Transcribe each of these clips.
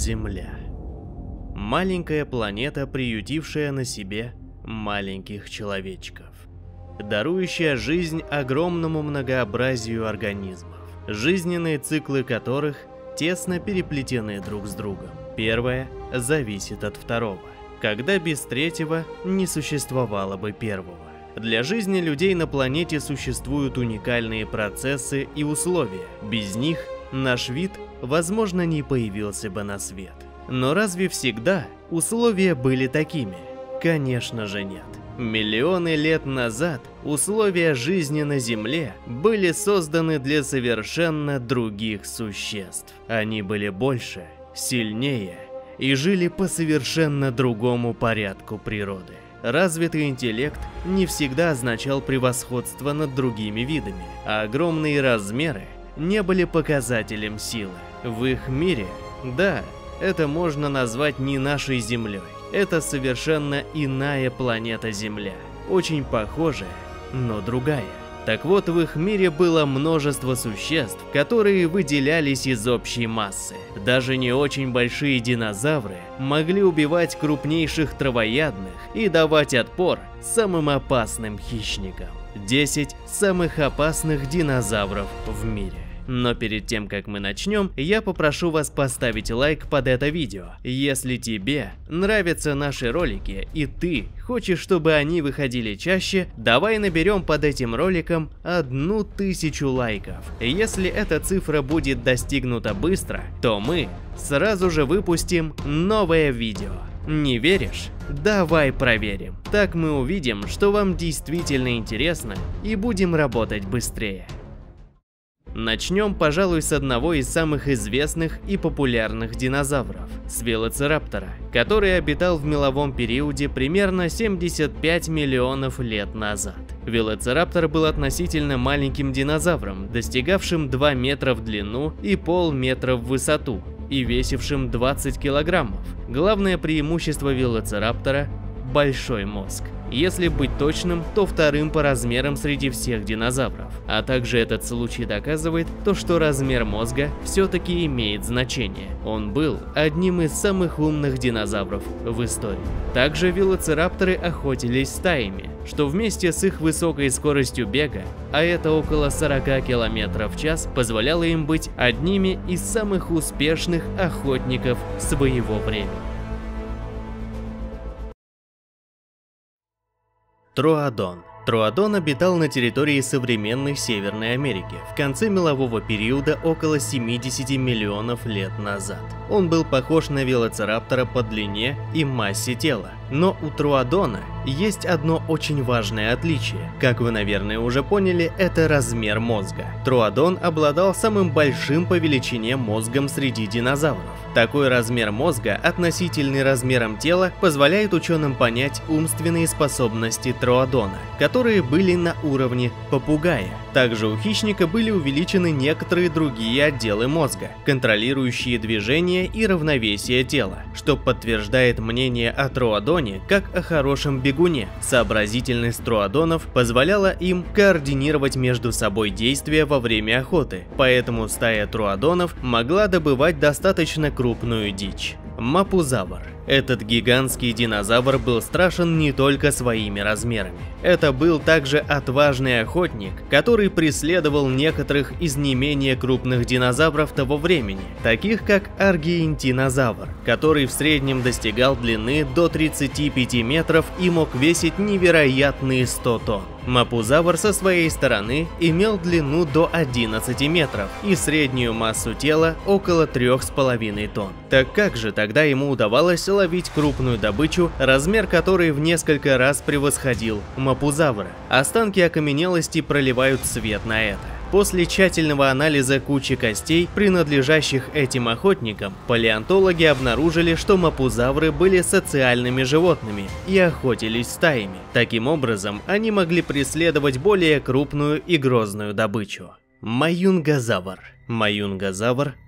Земля. Маленькая планета, приютившая на себе маленьких человечков, дарующая жизнь огромному многообразию организмов, жизненные циклы которых тесно переплетены друг с другом. Первое зависит от второго, когда без третьего не существовало бы первого. Для жизни людей на планете существуют уникальные процессы и условия. Без них наш вид, возможно, не появился бы на свет. Но разве всегда условия были такими? Конечно же нет. Миллионы лет назад условия жизни на Земле были созданы для совершенно других существ. Они были больше, сильнее и жили по совершенно другому порядку природы. Развитый интеллект не всегда означал превосходство над другими видами, а огромные размеры не были показателем силы. В их мире, да, это можно назвать не нашей Землей. Это совершенно иная планета Земля, очень похожая, но другая. Так вот, в их мире было множество существ, которые выделялись из общей массы. Даже не очень большие динозавры могли убивать крупнейших травоядных и давать отпор самым опасным хищникам. 10 самых опасных динозавров в мире. Но перед тем, как мы начнем, я попрошу вас поставить лайк под это видео. Если тебе нравятся наши ролики и ты хочешь, чтобы они выходили чаще, давай наберем под этим роликом 1000 лайков. Если эта цифра будет достигнута быстро, то мы сразу же выпустим новое видео. Не веришь? Давай проверим. Так мы увидим, что вам действительно интересно, и будем работать быстрее. Начнем, пожалуй, с одного из самых известных и популярных динозавров – с велоцираптора, который обитал в меловом периоде примерно 75 миллионов лет назад. Велоцираптор был относительно маленьким динозавром, достигавшим 2 метра в длину и полметра в высоту, и весившим 20 килограммов. Главное преимущество велоцираптора – большой мозг. Если быть точным, то вторым по размерам среди всех динозавров. А также этот случай доказывает то, что размер мозга все-таки имеет значение. Он был одним из самых умных динозавров в истории. Также велоцирапторы охотились стаями, что вместе с их высокой скоростью бега, а это около 40 км в час, позволяло им быть одними из самых успешных охотников своего времени. Троодон. Троодон обитал на территории современной Северной Америки в конце мелового периода около 70 миллионов лет назад. Он был похож на велоцираптора по длине и массе тела. Но у Троодона есть одно очень важное отличие. Как вы, наверное, уже поняли, это размер мозга. Троодон обладал самым большим по величине мозгом среди динозавров. Такой размер мозга, относительный размерам тела, позволяет ученым понять умственные способности Троодона, которые были на уровне попугая. Также у хищника были увеличены некоторые другие отделы мозга, контролирующие движение и равновесие тела, что подтверждает мнение о Троодоне как о хорошем бегуне. Сообразительность троодонов позволяла им координировать между собой действия во время охоты, поэтому стая троодонов могла добывать достаточно крупную дичь. Мапузавр. Этот гигантский динозавр был страшен не только своими размерами. Это был также отважный охотник, который преследовал некоторых из не менее крупных динозавров того времени, таких как аргентинозавр, который в среднем достигал длины до 35 метров и мог весить невероятные 100 тонн. Мапузавр со своей стороны имел длину до 11 метров и среднюю массу тела около 3,5 тонн. Так как же тогда ему удавалось ловить крупную добычу, размер которой в несколько раз превосходил мапузавра? Останки окаменелости проливают свет на это. После тщательного анализа кучи костей, принадлежащих этим охотникам, палеонтологи обнаружили, что мапузавры были социальными животными и охотились стаями. Таким образом, они могли преследовать более крупную и грозную добычу. Маюнгозавр. Маюнгозавр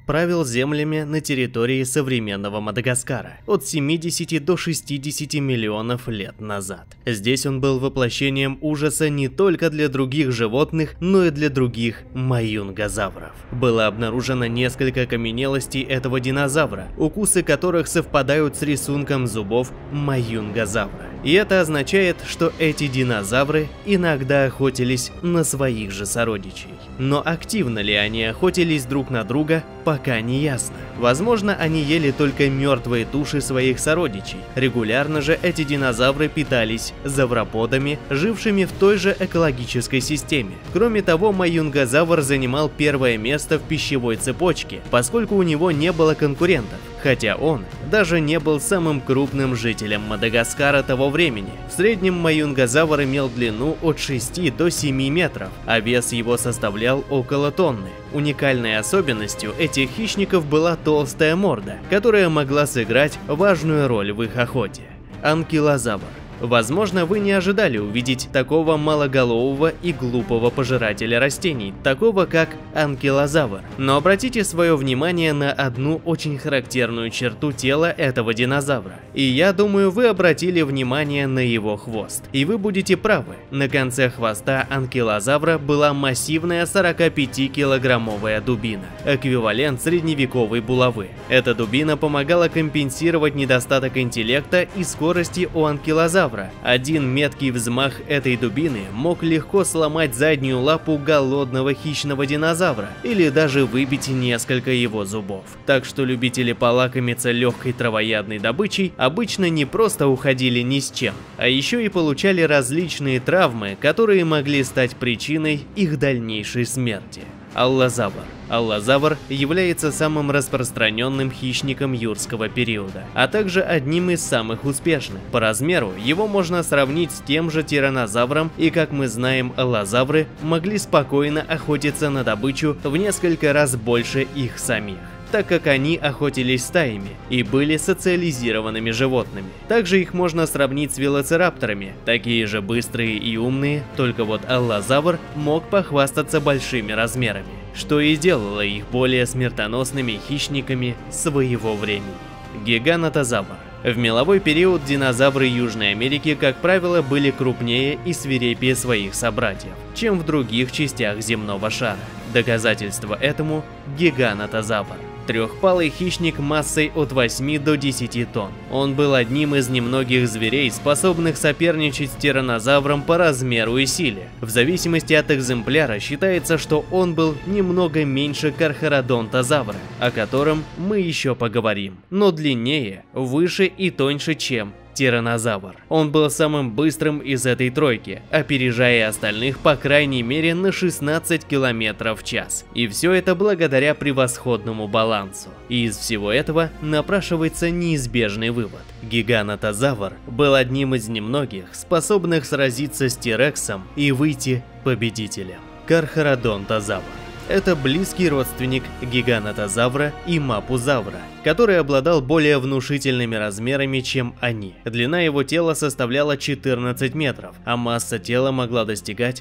правил землями на территории современного Мадагаскара от 70 до 60 миллионов лет назад. Здесь он был воплощением ужаса не только для других животных, но и для других маюнгозавров. Было обнаружено несколько окаменелостей этого динозавра, укусы которых совпадают с рисунком зубов маюнгозавра. И это означает, что эти динозавры иногда охотились на своих же сородичей. Но активно ли они охотились друг на друга, пока не ясно. Возможно, они ели только мертвые туши своих сородичей. Регулярно же эти динозавры питались завроподами, жившими в той же экологической системе. Кроме того, маюнгозавр занимал первое место в пищевой цепочке, поскольку у него не было конкурентов. Хотя он даже не был самым крупным жителем Мадагаскара того времени. В среднем маюнгозавр имел длину от 6 до 7 метров, а вес его составлял около тонны. Уникальной особенностью этих хищников была толстая морда, которая могла сыграть важную роль в их охоте. Анкилозавр. Возможно, вы не ожидали увидеть такого малоголового и глупого пожирателя растений, такого как анкилозавр. Но обратите свое внимание на одну очень характерную черту тела этого динозавра. И я думаю, вы обратили внимание на его хвост. И вы будете правы. На конце хвоста анкилозавра была массивная 45-килограммовая дубина, эквивалент средневековой булавы. Эта дубина помогала компенсировать недостаток интеллекта и скорости у анкилозавра. Один меткий взмах этой дубины мог легко сломать заднюю лапу голодного хищного динозавра или даже выбить несколько его зубов. Так что любители полакомиться легкой травоядной добычей обычно не просто уходили ни с чем, а еще и получали различные травмы, которые могли стать причиной их дальнейшей смерти. Аллозавр. Аллозавр является самым распространенным хищником юрского периода, а также одним из самых успешных. По размеру его можно сравнить с тем же тираннозавром, и, как мы знаем, аллозавры могли спокойно охотиться на добычу в несколько раз больше их самих, так как они охотились стаями и были социализированными животными. Также их можно сравнить с велоцирапторами, такие же быстрые и умные, только вот аллозавр мог похвастаться большими размерами, что и делало их более смертоносными хищниками своего времени. Гиганотозавр. В меловой период динозавры Южной Америки, как правило, были крупнее и свирепее своих собратьев, чем в других частях земного шара. Доказательство этому – гиганотозавр. Трехпалый хищник массой от 8 до 10 тонн. Он был одним из немногих зверей, способных соперничать с тираннозавром по размеру и силе. В зависимости от экземпляра считается, что он был немного меньше кархародонтозавра, о котором мы еще поговорим, но длиннее, выше и тоньше, чем тираннозавр. Он был самым быстрым из этой тройки, опережая остальных по крайней мере на 16 км в час. И все это благодаря превосходному балансу. И из всего этого напрашивается неизбежный вывод. Гиганотозавр был одним из немногих, способных сразиться с Тирексом и выйти победителем. Кархародонтозавр. Это близкий родственник гиганотозавра и мапузавра, который обладал более внушительными размерами, чем они. Длина его тела составляла 14 метров, а масса тела могла достигать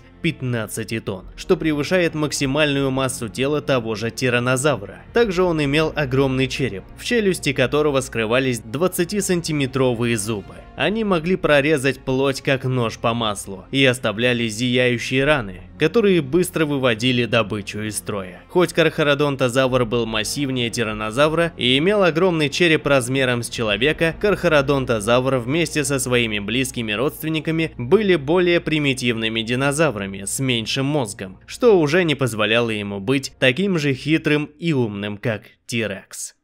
15 тонн, что превышает максимальную массу тела того же тираннозавра. Также он имел огромный череп, в челюсти которого скрывались 20-сантиметровые зубы. Они могли прорезать плоть как нож по маслу и оставляли зияющие раны, которые быстро выводили добычу из строя. Хоть кархародонтозавр был массивнее тираннозавра и имел огромный череп размером с человека, кархародонтозавр вместе со своими близкими родственниками были более примитивными динозаврами с меньшим мозгом, что уже не позволяло ему быть таким же хитрым и умным, как Тирекс.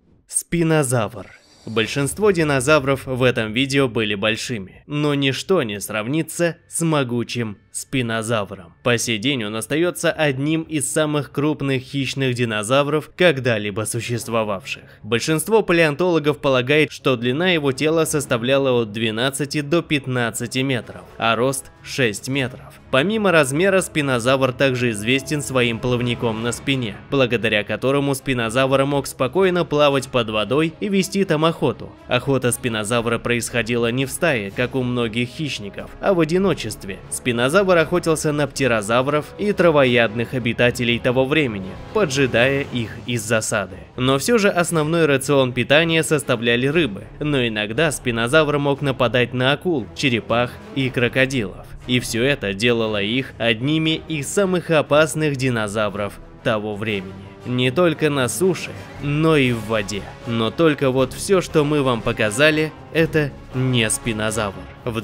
Спинозавр. Большинство динозавров в этом видео были большими, но ничто не сравнится с могучим спинозавром. По сей день он остается одним из самых крупных хищных динозавров, когда-либо существовавших. Большинство палеонтологов полагает, что длина его тела составляла от 12 до 15 метров, а рост 6 метров. Помимо размера, спинозавр также известен своим плавником на спине, благодаря которому спинозавр мог спокойно плавать под водой и вести там охоту. Охота спинозавра происходила не в стае, как у многих хищников, а в одиночестве. Спинозавр Тираннозавр охотился на птерозавров и травоядных обитателей того времени, поджидая их из засады. Но все же основной рацион питания составляли рыбы, но иногда спинозавр мог нападать на акул, черепах и крокодилов. И все это делало их одними из самых опасных динозавров того времени. Не только на суше, но и в воде. Но только вот все, что мы вам показали, это не спинозавр. В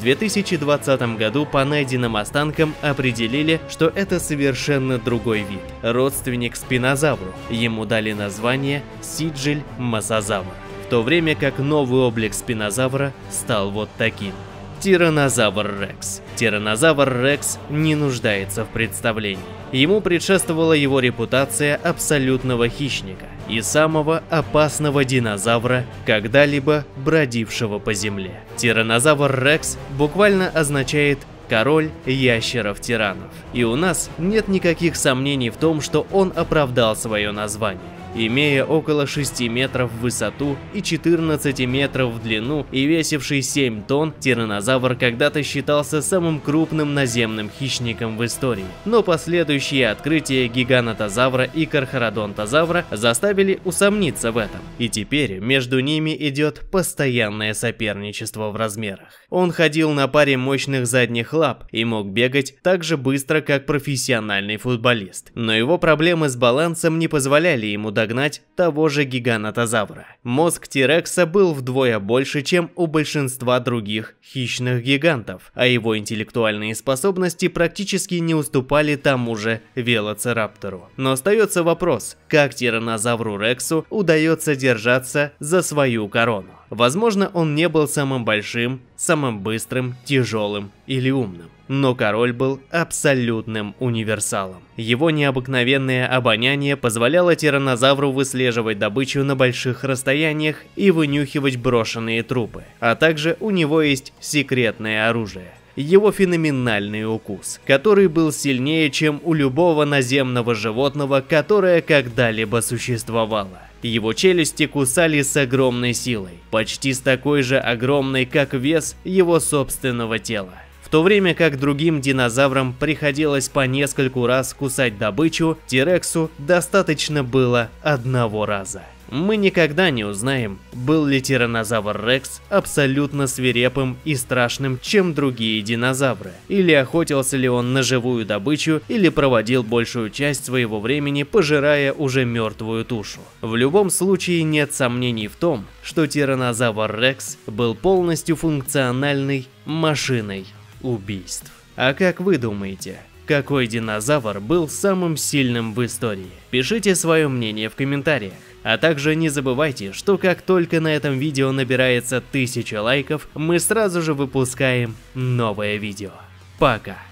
2020 году по найденным останкам определили, что это совершенно другой вид, родственник спинозавру. Ему дали название сиджиль-мосозавр, в то время как новый облик спинозавра стал вот таким. Тираннозавр Рекс. Тираннозавр Рекс не нуждается в представлении. Ему предшествовала его репутация абсолютного хищника и самого опасного динозавра, когда-либо бродившего по земле. Тираннозавр Рекс буквально означает «король ящеров-тиранов». И у нас нет никаких сомнений в том, что он оправдал свое название. Имея около 6 метров в высоту и 14 метров в длину и весивший 7 тонн, тираннозавр когда-то считался самым крупным наземным хищником в истории. Но последующие открытия гиганотозавра и кархародонтозавра заставили усомниться в этом. И теперь между ними идет постоянное соперничество в размерах. Он ходил на паре мощных задних лап и мог бегать так же быстро, как профессиональный футболист. Но его проблемы с балансом не позволяли ему догнать того же гиганотозавра. Мозг Тирекса был вдвое больше, чем у большинства других хищных гигантов, а его интеллектуальные способности практически не уступали тому же велоцираптору. Но остается вопрос, как тираннозавру Рексу удается держаться за свою корону. Возможно, он не был самым большим, самым быстрым, тяжелым или умным. Но король был абсолютным универсалом. Его необыкновенное обоняние позволяло тираннозавру выслеживать добычу на больших расстояниях и вынюхивать брошенные трупы. А также у него есть секретное оружие. Его феноменальный укус, который был сильнее, чем у любого наземного животного, которое когда-либо существовало. Его челюсти кусали с огромной силой, почти с такой же огромной, как вес его собственного тела. В то время как другим динозаврам приходилось по нескольку раз кусать добычу, Тирексу достаточно было одного раза. Мы никогда не узнаем, был ли тираннозавр Рекс абсолютно свирепым и страшным, чем другие динозавры, или охотился ли он на живую добычу, или проводил большую часть своего времени, пожирая уже мертвую тушу. В любом случае нет сомнений в том, что тираннозавр Рекс был полностью функциональной машиной убийств. А как вы думаете, какой динозавр был самым сильным в истории? Пишите свое мнение в комментариях. А также не забывайте, что как только на этом видео набирается 1000 лайков, мы сразу же выпускаем новое видео. Пока!